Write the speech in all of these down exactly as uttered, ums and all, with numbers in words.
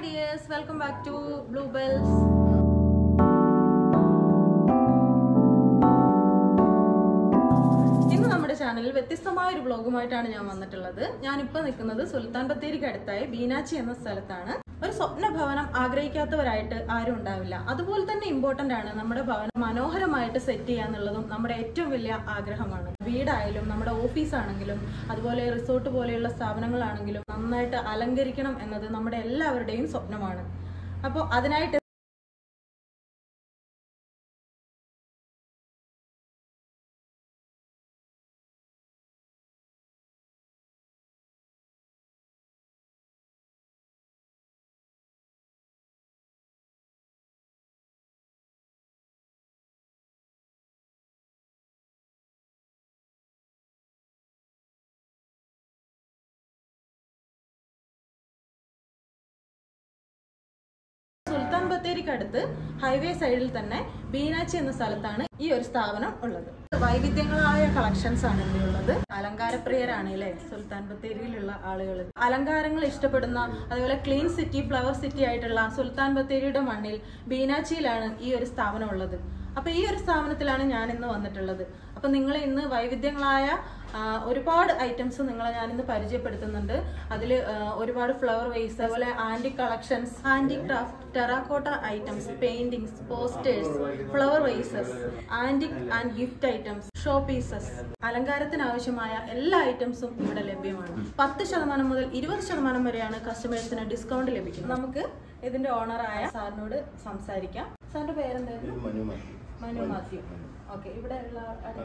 dears, welcome back to Bluebells. ഇന്ന് നമ്മുടെ ചാനലിൽ വ്യത്യസ്തമായ ഒരു വ്ലോഗുമായിട്ടാണ് ഞാൻ വന്നിട്ടുള്ളത്. ഞാനിപ്പോൾ നിൽക്കുന്നത് സുൽത്താൻ ബത്തേരിക്ക് അടുത്തായ ബീനാച്ചി എന്ന സ്ഥലത്താണ്. ഒരു സ്വപ്ന ഭവനം ആഗ്രഹിക്കാത്തവരായിട്ട് ആരും ഉണ്ടാവില്ല. അതുപോലെ തന്നെ ഇമ്പോർട്ടന്റ് ആണ് നമ്മുടെ ഭവനം മനോഹരമായിട്ട് സെറ്റ് ചെയ്യാന്നുള്ളതും നമ്മുടെ ഏറ്റവും വലിയ ആഗ്രഹമാണ്. വീടായാലും നമ്മുടെ ഓഫീസാണെങ്കിലും അതുപോലെ റിസോർട്ട് പോലെയുള്ള സ്ഥാപനങ്ങളാണെങ്കിലും നന്നായിട്ട് അലങ്കരിക്കണം എന്നത് നമ്മുടെ എല്ലാവരുടെയും സ്വപ്നമാണ്. അപ്പോൾ അതിനായിട്ട് സുൽത്താൻ ബത്തേരിക്ക് അടുത്ത് ഹൈവേ സൈഡിൽ തന്നെ ബീനാച്ചി എന്ന സ്ഥലത്താണ് ഈ ഒരു സ്ഥാപനം ഉള്ളത്. വൈവിധ്യങ്ങളായ കളക്ഷൻസ് ആണ് ഇവിടെ ഉള്ളത്. അലങ്കാരപ്രിയരാണ് അല്ലേ സുൽത്താൻ ബത്തേരിയിലുള്ള ആളുകൾ. അലങ്കാരങ്ങൾ ഇഷ്ടപ്പെടുന്ന അതുപോലെ ക്ലീൻ സിറ്റി, ഫ്ലവർ സിറ്റി ആയിട്ടുള്ള സുൽത്താൻ ബത്തേരിയുടെ മണ്ണിൽ ബീനാച്ചിയിലാണ് ഈ ഒരു സ്ഥാപനം ഉള്ളത്. അപ്പൊ ഈ ഒരു സ്ഥാപനത്തിലാണ് ഞാൻ ഇന്ന് വന്നിട്ടുള്ളത്. അപ്പൊ നിങ്ങൾ ഇന്ന് വൈവിധ്യങ്ങളായ ഒരുപാട് ഐറ്റംസ് നിങ്ങളെ ഞാൻ ഇന്ന് പരിചയപ്പെടുത്തുന്നുണ്ട്. അതിൽ ഒരുപാട് ഫ്ലവർ വേസ്, അതുപോലെ antique collections, antique craft, terracotta items, paintings, posters, flower vases, antique and gift items, show pieces, അലങ്കാരത്തിന് ആവശ്യമായ എല്ലാ ഐറ്റംസും ഇവിടെ ലഭ്യമാണ്. പത്ത് ശതമാനം മുതൽ ഇരുപത് ശതമാനം വരെയാണ് കസ്റ്റമേഴ്സിന് ഡിസ്കൗണ്ട് ലഭിക്കുന്നത്. നമുക്ക് ഇതിന്റെ ഓണറായ സാറിനോട് സംസാരിക്കാം. സാറിന്റെ പേരെന്തായിരുന്നു? മനു മാത്യു. ഓക്കെ, ഇവിടെ ഉള്ള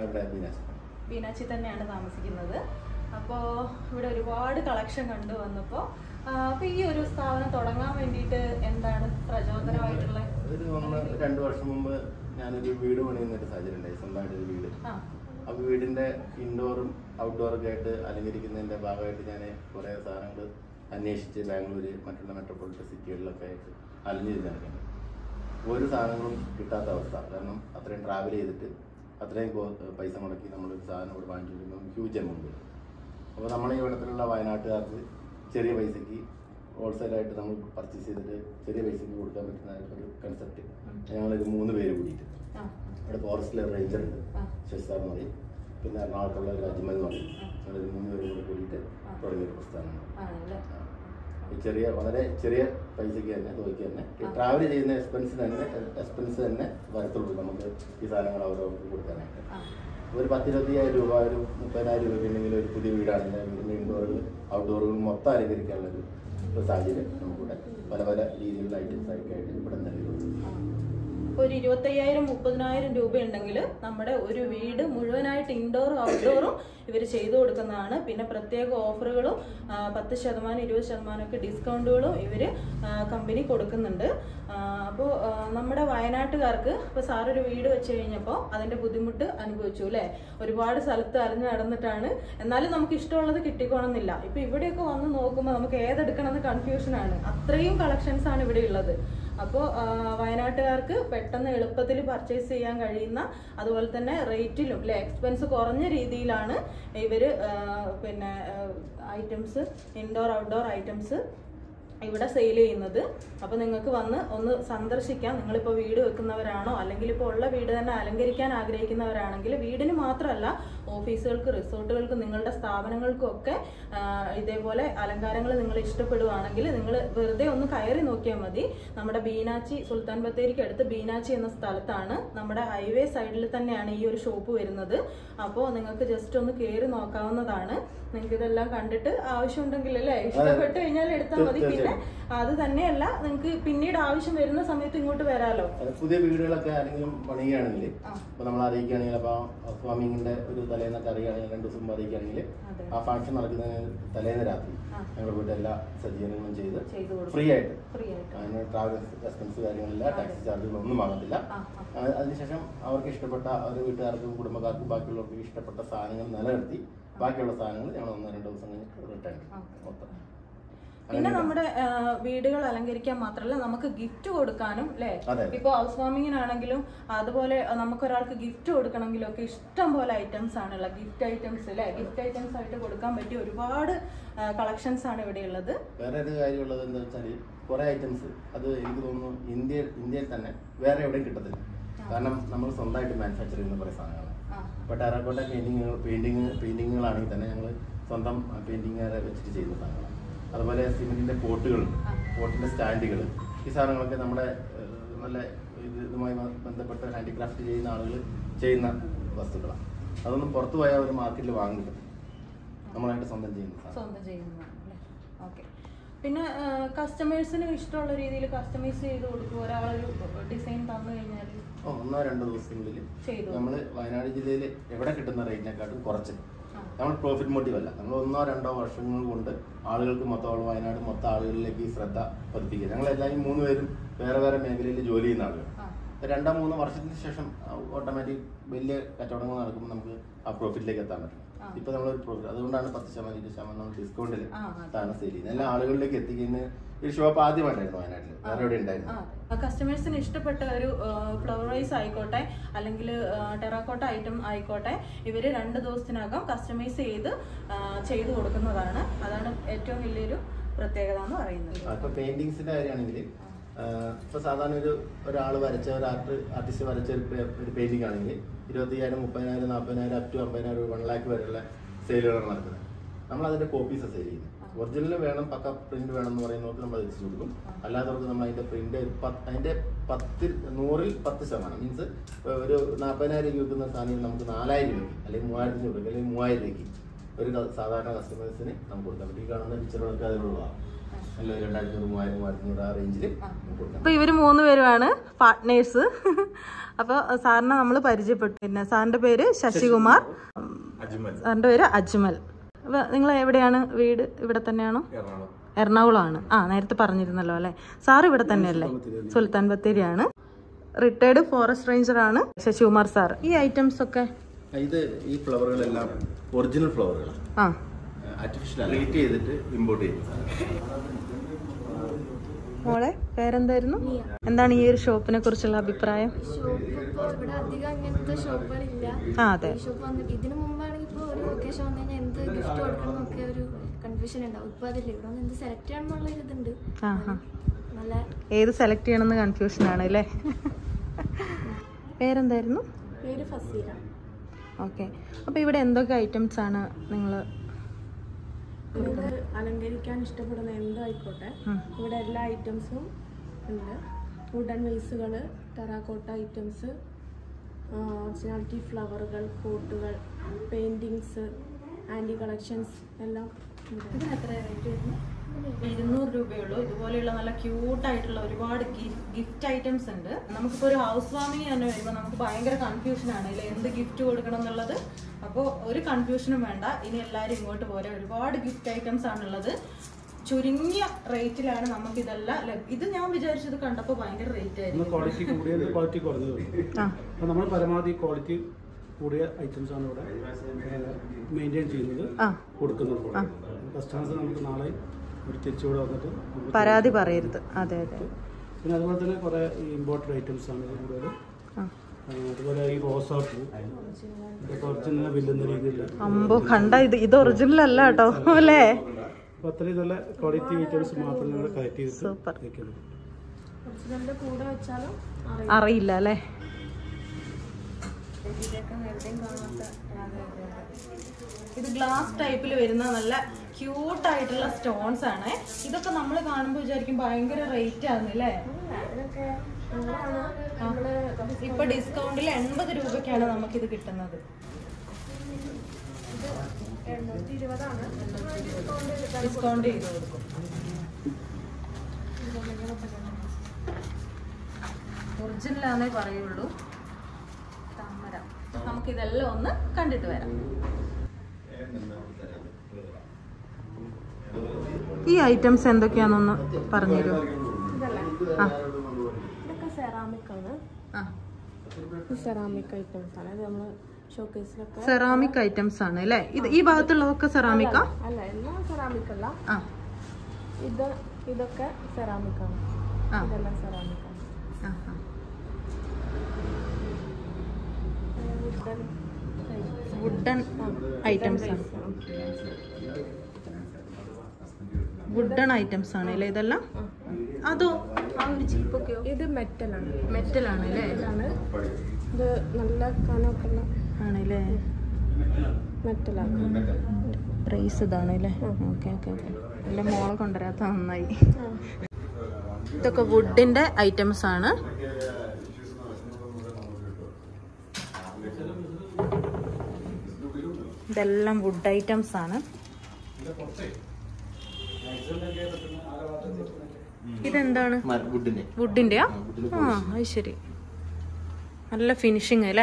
ബീനാച്ചി തന്നെയാണ് താമസിക്കുന്നത്. അപ്പോൾ ഇവിടെ ഒരുപാട് കളക്ഷൻ കണ്ടു വന്നപ്പോൾ അപ്പൊ ഈ ഒരു സ്ഥാപനം തുടങ്ങാൻ വേണ്ടിയിട്ട് എന്താണ് പ്രചോദനമായിട്ടുള്ള? ഒരു രണ്ടു വർഷം മുമ്പ് ഞാനൊരു വീട് പണിയുന്ന ഒരു സാഹചര്യം ഉണ്ടായി. സ്വന്തമായിട്ടൊരു വീട്. അപ്പൊ വീടിന്റെ ഇൻഡോറും ഔട്ട്ഡോറും ഒക്കെ ആയിട്ട് അലങ്കരിക്കുന്നതിന്റെ ഭാഗമായിട്ട് ഞാൻ കുറെ സാധനങ്ങൾ അന്വേഷിച്ച് ബാംഗ്ലൂര്, മറ്റുള്ള മെട്രോപൊളിറ്റൻ സിറ്റികളിലൊക്കെ ആയിട്ട് അലഞ്ഞു നടക്കുന്നത്. ഒരു സാധനങ്ങളും കിട്ടാത്ത അവസ്ഥ. കാരണം അത്രയും ട്രാവൽ ചെയ്തിട്ട് അത്രയും പൈസ മുടക്കി നമ്മളൊരു സാധനം ഇവിടെ വാങ്ങിച്ചിരിക്കുമ്പോൾ ഹ്യൂജ് എമൗണ്ട്. അപ്പോൾ നമ്മളെ ഈ ഇവിടത്തിലുള്ള വയനാട്ടുകാർക്ക് ചെറിയ പൈസയ്ക്ക് ഹോൾസെയിലായിട്ട് നമ്മൾ പർച്ചേസ് ചെയ്തിട്ട് ചെറിയ പൈസയ്ക്ക് കൊടുക്കാൻ പറ്റുന്ന ഒരു കൺസെപ്റ്റ് ഞങ്ങളൊരു മൂന്ന് പേര് കൂടിയിട്ട്, ഇവിടെ ഫോറസ്റ്റിലെ റേഞ്ചർ ഉണ്ട് ശശിസാർ എന്ന് പറയും, പിന്നെ എറണാകുളത്തുള്ള ഒരു അജ്മൽ എന്ന് പറയും, ഞങ്ങളൊരു മൂന്ന് പേരും കൂടി കൂടിയിട്ട് തുടങ്ങിയൊരു പ്രസ്ഥാനമാണ്. ചെറിയ വളരെ ചെറിയ പൈസയ്ക്ക് തന്നെ തുകയ്ക്ക് തന്നെ ട്രാവൽ ചെയ്യുന്ന എക്സ്പെൻസ് തന്നെ എക്സ്പെൻസ് തന്നെ വരത്തുള്ളൂ നമുക്ക് ഈ സാധനങ്ങൾ അവരവർക്ക് കൊടുക്കാനായിട്ട്. ഒരു പത്തിരുപത്തിയായിരം രൂപ, ഒരു മുപ്പതിനായിരം രൂപയ്ക്ക് ഉണ്ടെങ്കിൽ ഒരു പുതിയ വീടാണെങ്കിൽ വീടിൻ്റെ ഇൻഡോറുകൾ ഔട്ട്ഡോറുകൾ മൊത്തം അലങ്കരിക്കാനുള്ളൊരു ഒരു സാഹചര്യം നമുക്കിവിടെ പല പല രീതിയിലുള്ള ഐറ്റംസ് ആയിട്ട് ഇവിടെ നൽകുന്നു. ഒരു ഇരുപത്തയ്യായിരം മുപ്പതിനായിരം രൂപ ഉണ്ടെങ്കിൽ നമ്മുടെ ഒരു വീട് മുഴുവനായിട്ട് ഇൻഡോറും ഔട്ട്ഡോറും ഇവർ ചെയ്തു കൊടുക്കുന്നതാണ്. പിന്നെ പ്രത്യേക ഓഫറുകളും പത്ത് ശതമാനം ഇരുപത് ശതമാനം ഒക്കെ ഡിസ്കൗണ്ടുകളും ഇവർ കമ്പനി കൊടുക്കുന്നുണ്ട്. അപ്പോൾ നമ്മുടെ വയനാട്ടുകാർക്ക് ഇപ്പോൾ സാറൊരു വീട് വെച്ച് കഴിഞ്ഞപ്പോൾ അതിൻ്റെ ബുദ്ധിമുട്ട് അനുഭവിച്ചു അല്ലേ? ഒരുപാട് സ്ഥലത്ത് അലഞ്ഞു നടന്നിട്ടാണ്. എന്നാലും നമുക്ക് ഇഷ്ടമുള്ളത് കിട്ടിക്കോണമെന്നില്ല. ഇപ്പം ഇവിടെയൊക്കെ വന്ന് നോക്കുമ്പോൾ നമുക്ക് ഏതെടുക്കണമെന്ന് കൺഫ്യൂഷനാണ്. അത്രയും കളക്ഷൻസ് ആണ് ഇവിടെ ഉള്ളത്. അപ്പോൾ വയനാട്ടുകാർക്ക് പെട്ടെന്ന് എളുപ്പത്തിൽ പർച്ചേസ് ചെയ്യാൻ കഴിയുന്ന, അതുപോലെ തന്നെ റേറ്റിലും അല്ലെ എക്സ്പെൻസ് കുറഞ്ഞ രീതിയിലാണ് ഇവർ പിന്നെ ഐറ്റംസ്, ഇൻഡോർ ഔട്ട്ഡോർ ഐറ്റംസ് ഇവിടെ സെയിൽ ചെയ്യുന്നത്. അപ്പോൾ നിങ്ങൾക്ക് വന്ന് ഒന്ന് സന്ദർശിക്കാം. നിങ്ങളിപ്പോൾ വീട് വെക്കുന്നവരാണോ, അല്ലെങ്കിൽ ഇപ്പോൾ ഉള്ള വീട് തന്നെ അലങ്കരിക്കാൻ ആഗ്രഹിക്കുന്നവരാണെങ്കിൽ വീടിന് മാത്രമല്ല ഓഫീസുകൾക്ക്, റിസോർട്ടുകൾക്ക്, നിങ്ങളുടെ സ്ഥാപനങ്ങൾക്കും ഒക്കെ ഇതേപോലെ അലങ്കാരങ്ങൾ നിങ്ങൾ ഇഷ്ടപ്പെടുവാണെങ്കിൽ നിങ്ങൾ വെറുതെ ഒന്ന് കയറി നോക്കിയാൽ മതി. നമ്മുടെ ബീനാച്ചി, സുൽത്താൻ ബത്തേരിക്ക് അടുത്ത് ബീനാച്ചി എന്ന സ്ഥലത്താണ്. നമ്മുടെ ഹൈവേ സൈഡിൽ തന്നെയാണ് ഈ ഒരു ഷോപ്പ് വരുന്നത്. അപ്പോൾ നിങ്ങൾക്ക് ജസ്റ്റ് ഒന്ന് കയറി നോക്കാവുന്നതാണ്. നിങ്ങൾക്ക് ഇതെല്ലാം കണ്ടിട്ട് ആവശ്യമുണ്ടെങ്കിൽ അല്ലേ, ഇഷ്ടപ്പെട്ട് കഴിഞ്ഞാൽ എടുത്താൽ മതി. പിന്നെ അത് തന്നെയല്ല, നിങ്ങൾക്ക് പിന്നീട് ആവശ്യം വരുന്ന സമയത്ത് ഇങ്ങോട്ട് വരാലോ. പുതിയ വീടുകളൊക്കെ ആരെങ്കിലും പണിയുകയാണെങ്കിൽ ഇപ്പൊ നമ്മൾ അറിയിക്കുകയാണെങ്കിൽ, അപ്പൊ സ്വാമിങ്ങിന്റെ ഒരു തലേന്നൊക്കെ അറിയുകയാണെങ്കിൽ, രണ്ടു ദിവസം അറിയിക്കുകയാണെങ്കിൽ ആ ഫംഗ്ഷൻ നടക്കുന്നതിന് തലേന്ന് രാത്രി ഞങ്ങൾ പോയിട്ട് എല്ലാ സജ്ജീകരണങ്ങളും ചെയ്ത് ഫ്രീ ആയിട്ട്, അതിന് ട്രാവൽ എക്സ്പെൻസ് കാര്യങ്ങളില്ല, ടാക്സി ചാർജുകളൊന്നും വാങ്ങത്തില്ല. അതിനുശേഷം അവർക്ക് ഇഷ്ടപ്പെട്ട അവരുടെ വീട്ടുകാർക്കും കുടുംബക്കാർക്കും ബാക്കിയുള്ളവർക്കും ഇഷ്ടപ്പെട്ട സാധനങ്ങൾ നിലനിർത്തി ബാക്കിയുള്ള സാധനങ്ങൾ ഞങ്ങൾ ഒന്നോ രണ്ടോ ദിവസം കഴിഞ്ഞിട്ട് റിട്ടേൺ മൊത്തം. പിന്നെ നമ്മുടെ വീടുകൾ അലങ്കരിക്കാൻ മാത്രമല്ല, നമുക്ക് ഗിഫ്റ്റ് കൊടുക്കാനും അല്ലേ? ഇപ്പൊ ഹൗസ് വാമിങ്ങിനാണെങ്കിലും അതുപോലെ നമുക്കൊരാൾക്ക് ഗിഫ്റ്റ് കൊടുക്കണമെങ്കിലും ഒക്കെ ഇഷ്ടം പോലെ ഐറ്റംസ് ആണുള്ള ഗിഫ്റ്റ് ഐറ്റംസ് അല്ലേ? ഗിഫ്റ്റ് ഐറ്റംസ് ആയിട്ട് കൊടുക്കാൻ പറ്റിയ ഒരുപാട് കളക്ഷൻസ് ആണ് ഇവിടെ ഉള്ളത്. വേറെ ഒരു കാര്യമുള്ളത് എന്താ വെച്ചാൽ കുറേ ഐറ്റംസ് അത് എനിക്ക് തോന്നുന്നു ഇന്ത്യ ഇന്ത്യയിൽ തന്നെ വേറെ എവിടെയും കിട്ടത്തില്ല. കാരണം നമ്മൾ സ്വന്തമായിട്ട് മാനുഫാക്ചർ ചെയ്യുന്ന കുറേ സാധനങ്ങളാണ്. ഇപ്പോൾ ടെറാക്കോട്ട പെയിൻറ്റിങ്ങുകൾ പെയിൻറ്റിങ് പെയിൻറ്റിങ്ങുകളാണെങ്കിൽ തന്നെ ഞങ്ങൾ സ്വന്തം പെയിൻറ്റിങ്ങുകാരെ വെച്ചിട്ട് ചെയ്യുന്ന സാധനങ്ങളാണ്. അതുപോലെ സിമെൻറ്റിൻ്റെ പോട്ടുകളുണ്ട്, പോട്ടിൻ്റെ സ്റ്റാൻഡുകൾ, ഈ സാധനങ്ങളൊക്കെ നമ്മുടെ നല്ല ഇതുമായി ബന്ധപ്പെട്ട് ഹാൻഡിക്രാഫ്റ്റ് ചെയ്യുന്ന ആളുകൾ ചെയ്യുന്ന വസ്തുക്കളാണ്. അതൊന്നും പുറത്തു പോയാൽ ഒരു മാർക്കറ്റിൽ വാങ്ങില്ല, നമ്മളായിട്ട് സ്വന്തം ചെയ്യുന്ന സ്വന്തം ചെയ്യുന്നതാണ് അല്ലേ? ഓക്കെ. പിന്നെ കസ്റ്റമേഴ്സിന് ഇഷ്ടമുള്ള രീതിയിൽ കസ്റ്റമൈസ് ചെയ്ത് കൊടുക്കും. ഒരാളൊരു ഡിസൈൻ തന്നു കഴിഞ്ഞാൽ ഒന്നോ രണ്ടോ ദിവസത്തിനുള്ളിൽ നമ്മൾ വയനാട് ജില്ലയിൽ എവിടെ കിട്ടുന്ന റേറ്റിനെക്കാട്ടും കുറച്ച് നമ്മൾ പ്രോഫിറ്റ് മോട്ടീവ് അല്ല, നമ്മൾ ഒന്നോ രണ്ടോ വർഷങ്ങൾ കൊണ്ട് ആളുകൾക്ക് മൊത്തം വയനാട് മൊത്തം ആളുകളിലേക്ക് ഈ ശ്രദ്ധ പതിപ്പിക്കുക. ഞങ്ങൾ എല്ലാവരും മൂന്ന് പേരും വേറെ വേറെ മേഖലയിൽ ജോലി ചെയ്യുന്ന ആളുകൾ. രണ്ടോ മൂന്നോ വർഷത്തിന് ശേഷം ഓട്ടോമാറ്റിക് വലിയ കച്ചവടങ്ങൾ നടക്കുമ്പോൾ നമുക്ക് ആ പ്രോഫിറ്റിലേക്ക് എത്താൻ പറ്റും. ഇപ്പൊ നമ്മളൊരു പ്രോഫിറ്റ്, അതുകൊണ്ടാണ് പത്ത് ശതമാനം ഇരുപത് ശതമാനം നമ്മൾ ഡിസ്കൗണ്ടിൽ ആണ് സെയിൽ ചെയ്യുന്നത്. എല്ലാ ആളുകളിലേക്ക് എത്തിക്കുന്ന ഒരു ഷോപ്പ് ആദ്യമായിട്ടായിരുന്നു വയനാട്ടിൽ, വേറെ എവിടെ ഉണ്ടായിരുന്നു. കസ്റ്റമേഴ്സിന് ഇഷ്ടപ്പെട്ട ഒരു ഫ്ലവറൈസ് ആയിക്കോട്ടെ അല്ലെങ്കിൽ ടെറാക്കോട്ട ഐറ്റം ആയിക്കോട്ടെ, ഇവര് രണ്ട് ദിവസത്തിനകം കസ്റ്റമൈസ് ചെയ്ത് ചെയ്തു കൊടുക്കുന്നതാണ്. അതാണ് ഏറ്റവും വലിയൊരു പ്രത്യേകത എന്ന് പറയുന്നത്. ഇപ്പൊ പെയിന്റിങ്സിന്റെ കാര്യമാണെങ്കിൽ ഇപ്പൊ സാധാരണ ഒരു ഒരാൾ വരച്ച ഒരു ആർട്ട് ആർട്ടിസ്റ്റ് വരച്ച ഒരു പെയിന്റിംഗ് ആണെങ്കിൽ ഇരുപത്തി അയ്യായിരം മുപ്പതിനായിരം നാൽപ്പതിനായിരം അപ് ടു അമ്പതിനായിരം വൺ ലാക്ക് വരെയുള്ള സെയിലുകളാണ് നടക്കുന്നത്. നമ്മൾ അതിന്റെ കോപ്പീസ് സെയിൽ ചെയ്യുന്നത്. ഒറിജിനൽ വേണം, പക്ക പ്രിന്റ് വേണം എന്ന് പറയുന്നവർക്ക് നമ്മൾ എത്തിച്ചു കൊടുക്കും. അല്ലാത്തവർക്ക് നമ്മൾ അതിന്റെ പ്രിന്റ് അതിന്റെ പത്തിൽ നൂറിൽ പത്ത് ശതമാനം മീൻസ് ഒരു നാൽപ്പതിനായിരം രൂപ വിൽക്കുന്ന സാധനം നമുക്ക് നാലായിരം രൂപയ്ക്ക് അല്ലെങ്കിൽ മൂവായിരത്തി രൂപയ്ക്ക് അല്ലെങ്കിൽ മൂവായിരം രൂപയ്ക്ക് ഒരു സാധാരണ കസ്റ്റമേഴ്സിന് നമുക്ക് കൊടുക്കാൻ പറ്റും. ഈ കാണുന്ന പിക്ചറുകളൊക്കെ അതിലുള്ളതാണ്. അപ്പൊ ഇവര് മൂന്ന് പേരുമാണ് പാർട്ട്നേഴ്സ്. അപ്പൊ സാറിനെ നമ്മൾ പരിചയപ്പെട്ടു. പിന്നെ സാറിന്റെ പേര് ശശികുമാർ, സാറിന്റെ പേര് അജ്മൽ. അപ്പൊ നിങ്ങൾ എവിടെയാണ് വീട്? ഇവിടെ തന്നെയാണോ? എറണാകുളമാണ്. ആ നേരത്തെ പറഞ്ഞിരുന്നല്ലോ അല്ലെ. സാർ ഇവിടെ തന്നെയല്ലേ? സുൽത്താൻ ബത്തേരിയാണ്. റിട്ടയർഡ് ഫോറസ്റ്റ് റേഞ്ചർ ആണ് ശശികുമാർ സാർ. ഈ ഐറ്റംസ് ഒക്കെ ഇത് ഈ ഫ്ലവറുകളെല്ലാം ഒറിജിനൽ ഫ്ലവറുകളാണ്. ആ ആർട്ടിഫിഷ്യൽ ട്രീറ്റ് ചെയ്തിട്ട് ഇമ്പോർട്ട് ചെയ്യുന്നത്. മോളെ പേരെന്തായിരുന്നു? എന്താണ് ഈ ഒരു ഷോപ്പിനെ കുറിച്ചുള്ള അഭിപ്രായം? ആ അതെ. ഇതിനു മുമ്പാണെങ്കിൽ ഇപ്പോൾ ഒരു ഒക്കേഷൻ വന്നു കഴിഞ്ഞാൽ എന്ത് ഗിഫ്റ്റ് കൊടുക്കണം എന്നൊക്കെ ഒരു കൺഫ്യൂഷൻ ഉണ്ടാവും. ഇപ്പൊ അതില്ല, ഇവിടെ എന്ത് സെലക്ട് ചെയ്യണമെന്നുള്ള ഒരു ഇതുണ്ട്. നല്ല ഏത് സെലക്ട് ചെയ്യണമെന്ന് കൺഫ്യൂഷൻ ആണ് അല്ലേ? പേരെന്തായിരുന്നു? പേര് ഫസീല. ഓക്കെ. അപ്പൊ ഇവിടെ എന്തൊക്കെ ഐറ്റംസ് ആണ് നിങ്ങൾ അലങ്കരിക്കാൻ ഇഷ്ടപ്പെടുന്ന എന്തോ ആയിക്കോട്ടെ ഇവിടെ എല്ലാ ഐറ്റംസും ഉണ്ട്. വുഡൻ വേസുകൾ, ടെറാക്കോട്ട ഐറ്റംസ്, ഒറിജിനാലിറ്റി ഫ്ലവറുകൾ, പോട്ടുകൾ, പെയിന്റിങ്സ്, ആൻറ്റി കളക്ഷൻസ് എല്ലാം. ഇതിന് എത്ര റേറ്റ് വരുന്നു? ഇരുന്നൂറ് രൂപയുള്ളൂ. ഇതുപോലെയുള്ള നല്ല ക്യൂട്ടായിട്ടുള്ള ഒരുപാട് ഗിഫ്റ്റ് ഐറ്റംസ് ഉണ്ട്. നമുക്കിപ്പോൾ ഒരു ഹൗസ് വാമിങ് തന്നെ വരുമ്പോൾ നമുക്ക് ഭയങ്കര കൺഫ്യൂഷൻ ആണ് ഇല്ല എന്ത് ഗിഫ്റ്റ് കൊടുക്കണം എന്നുള്ളത്. അപ്പോൾ ഒരു കൺഫ്യൂഷനും വേണ്ട, ഇനി എല്ലാവരും ഇങ്ങോട്ട് പോരെ. ഒരുപാട് ഗിഫ്റ്റ് ഐറ്റംസ് ആണുള്ളത്. ചുരുങ്ങിയ റേറ്റിലാണ് നമുക്ക് ഇതെല്ലാം. ഇത് ഞാൻ വിചാരിച്ചത് കണ്ടപ്പോൾ ഭയങ്കര റേറ്റ് ആയിരുന്നു. ക്വാളിറ്റി കൂടിയത് ക്വാളിറ്റി കുറഞ്ഞത്. നമ്മൾ പരമാവധി ക്വാളിറ്റി കൂടിയ ഐറ്റംസ് ആണ് ഇവിടെ മെയിൻറ്റെയിൻ ചെയ്യുന്നത്, കൊടുക്കുന്നത്. കസ്റ്റമേഴ്സ് നമുക്ക് നാളെ ഒരു തിരിച്ചുകൂടെ വന്നിട്ട് പരാതി പറയരുത്. അതെ അതെ. പിന്നെ അതുപോലെ തന്നെ കുറെ ഇമ്പോർട്ടൻ്റ് ഐറ്റംസ് ആണ് കൂടുതൽ. അതുപോലെ ഈ റോസാപ്പൂ ഇതൊക്കെ ഒറിജിനൽ വില്ലുന്ന രീതിയിൽ അമ്പോ കണ്ട ഇത് ഇത് ഒറിജിനൽ അല്ല കേട്ടോ അല്ലേ? അപ്പൊ അത്രയും നല്ല ക്വാളിറ്റി ഐറ്റംസ് മാത്രം നമ്മൾ കളക്ട് ചെയ്തിട്ട് കൂടെ വെച്ചാലും അറിയില്ല അല്ലേ? ഇത് ഗ്ലാസ് ടൈപ്പിൽ വരുന്ന നല്ല ക്യൂട്ട് ആയിട്ടുള്ള സ്റ്റോൺസ് ആണ്. ഇതൊക്കെ നമ്മൾ കാണുമ്പോൾ വിചാരിക്കും ഭയങ്കര റേറ്റ് ആണ് അല്ലേ? ഇപ്പൊ ഡിസ്കൗണ്ടിൽ എൺപത് രൂപയ്ക്കാണ് നമുക്കിത് കിട്ടുന്നത്. ഡിസ്കൗണ്ട് ചെയ്ത് കൊടുക്കും. ഒറിജിനലാന്നേ പറയുള്ളൂ. താമര. നമുക്കിതെല്ലാം ഒന്ന് കണ്ടിട്ട് വരാം. ഈ ഐറ്റംസ് എന്തൊക്കെയാണെന്നൊന്ന് പറഞ്ഞുതരൂ. സെറാമിക് ഐറ്റംസ് ആണ്. ഇത് നമ്മള് ഷോക്കേസിലൊക്കെ സെറാമിക് ഐറ്റംസ് ആണ് അല്ലേ? ഇത് ഈ ഭാഗത്തുള്ളതൊക്കെ സെറാമിക്കാ? അല്ല, എല്ലാം സെറാമിക് അല്ല. ഇത് ഇതൊക്കെ സെറാമിക് ആണ്. ഇതെല്ലാം സെറാമിക് ആണ്. വുഡൻ ഐറ്റംസ് ആണ്. വുഡൻ ഐറ്റംസ് ആണ് അല്ലേ ഇതെല്ലാം? അതോ ആ ഒരു ചീപ്പൊക്കെയോ? ഇത് മെറ്റലാണ്. മെറ്റലാണ് അല്ലേ? ഇതാണ് ഇത് നല്ല കനമൊക്കെ ആണല്ലേ? മെറ്റലാണ്. പ്രൈസ് ഇതാണ് അല്ലേ? Okay okay okay. എൻ്റെ മോളെ കൊണ്ടുവരാത്ത നന്നായി. ഇതൊക്കെ വുഡിൻ്റെ ഐറ്റംസ് ആണ്. ഇതെല്ലാം വുഡ് ഐറ്റംസ് ആണ്. ഇതെന്താണ്? വുഡിൻ്റെയാ? ആ അത് ശരി. നല്ല ഫിനിഷിങ് അല്ലേ?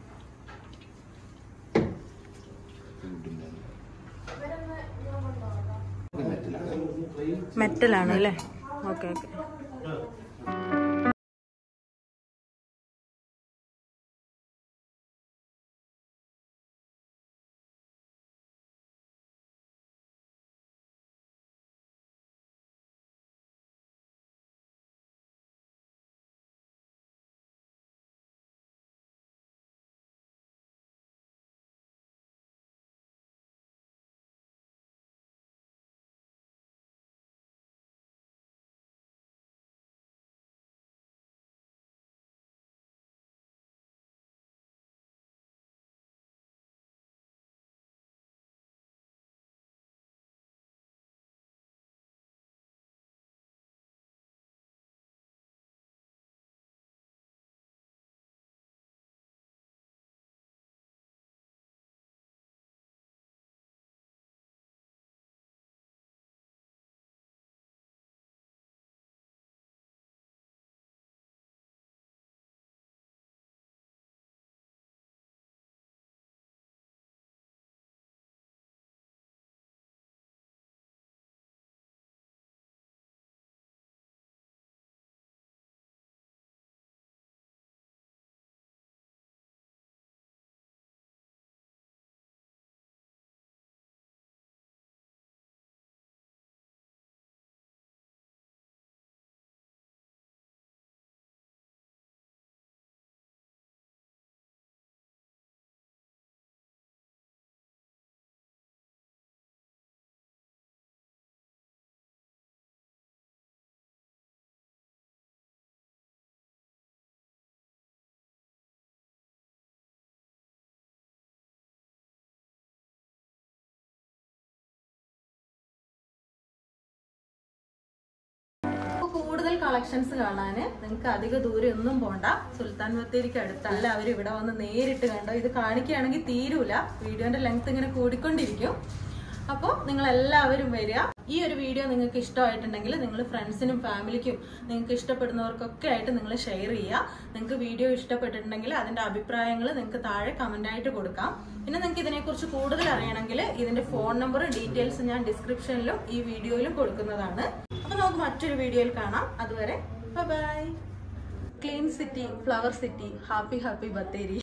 മെറ്റലാണ് അല്ലേ? Okay okay. കൂടുതൽ കളക്ഷൻസ് കാണാൻ നിങ്ങൾക്ക് അധിക ദൂരം ഒന്നും പോണ്ട. സുൽത്താൻ ബത്തേരിക്ക് അടുത്തല്ല. അവർ ഇവിടെ വന്ന് നേരിട്ട് കണ്ടോ. ഇത് കാണിക്കുകയാണെങ്കിൽ തീരൂല. വീഡിയോന്റെ ലെങ്ത് ഇങ്ങനെ കൂടിക്കൊണ്ടിരിക്കും. അപ്പോൾ നിങ്ങൾ എല്ലാവരും വരിക. ഈ ഒരു വീഡിയോ നിങ്ങൾക്ക് ഇഷ്ടമായിട്ടുണ്ടെങ്കിൽ നിങ്ങൾ ഫ്രണ്ട്സിനും ഫാമിലിക്കും നിങ്ങൾക്ക് ഇഷ്ടപ്പെടുന്നവർക്കൊക്കെ ആയിട്ട് നിങ്ങൾ ഷെയർ ചെയ്യുക. നിങ്ങൾക്ക് വീഡിയോ ഇഷ്ടപ്പെട്ടിട്ടുണ്ടെങ്കിൽ അതിന്റെ അഭിപ്രായങ്ങൾ നിങ്ങൾക്ക് താഴെ കമന്റ് ആയിട്ട് കൊടുക്കാം. പിന്നെ നിങ്ങൾക്ക് ഇതിനെക്കുറിച്ച് കൂടുതൽ അറിയണമെങ്കിൽ ഇതിന്റെ ഫോൺ നമ്പറും ഡീറ്റെയിൽസ് ഞാൻ ഡിസ്ക്രിപ്ഷനിലും ഈ വീഡിയോയിലും കൊടുക്കുന്നതാണ്. അപ്പൊ നമുക്ക് മറ്റൊരു വീഡിയോയിൽ കാണാം. അതുവരെ bye. Clean city, flower city, happy happy Bathery.